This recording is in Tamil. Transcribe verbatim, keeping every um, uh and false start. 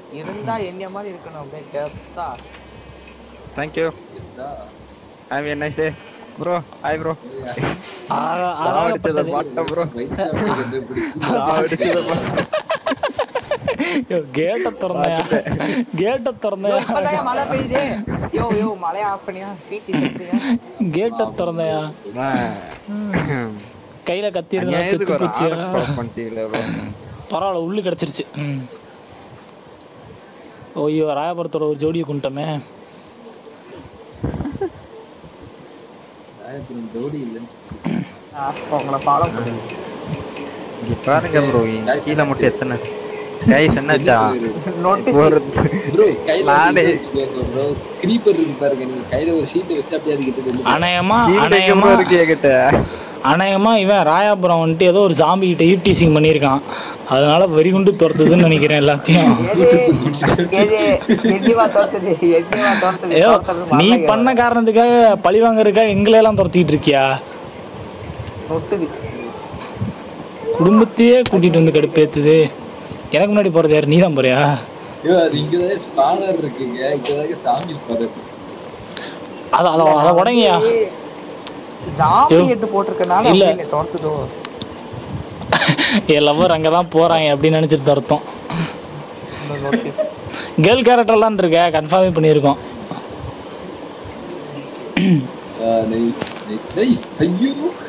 இருந்தா என்னைய மாதிரி இருக்கணும் அப்படியே டெப்தா. Thank you. Have a nice day. Bro, hi bro. சாவடிச்சத பாட்ட ப்ரோ. சாவடிச்சத பாட்ட. கேட்ட திறந்தயா கேட்ட திறந்தயா இப்பதான் மழை பெய்யுதே. யோ யோ மழைய ஆஃப் பண்ணியா பீசி செத்துயா. கேட்ட திறந்தயா கையில கத்தி இருந்தா செத்து போச்சியா. பரவாயில்ல உள்ளு கிடச்சிருச்சு. ஓய்யோ ராயபுரத்தோட ஒரு ஜோடியை கொண்டுட்டோமே. உங்களை ஃபாலோ பண்ணுங்க. இங்க பாருங்க ப்ரோ கீழ மட்டும் எத்தனை கைஸ் என்னாச்சா ஒரு ப்ரோ கையில வெச்சுக்கோங்க ப்ரோ கிரீப்பர் இருக்கு பாருங்க நீங்க கையில ஒரு ஷீட் வச்சிட்டு அப்படியே அது கிட்ட வந்து அணையமா அணையமா இருக்கு கிட்ட அணையமா இவன் ராயாபுரம் வந்துட்டு ஏதோ ஒரு ஜாம்பி கிட்ட ஈவ்டீசிங் பண்ணியிருக்கான். அதனால வெறிகுண்டு துரத்துதுன்னு நினைக்கிறேன் எல்லாத்தையும். நீ பண்ண காரணத்துக்காக பழி வாங்கறதுக்காக எங்களெல்லாம் துரத்திட்டு இருக்கியா? குடும்பத்தையே கூட்டிட்டு வந்து கடுப்பேத்துது. எனக்கு முன்னாடி போறது யாரு? நீதான் போறியா? அத அத அத உடங்கயா இல்ல என் லவ்வர் அங்கதான் போறாங்க அப்படின்னு நினைச்சிட்டு அர்த்தம். கேர்ள் கேரக்டர்லாம் இருக்க கன்ஃபார்ம் பண்ணியிருக்கோம். நைஸ் நைஸ் நைஸ் ஐயோ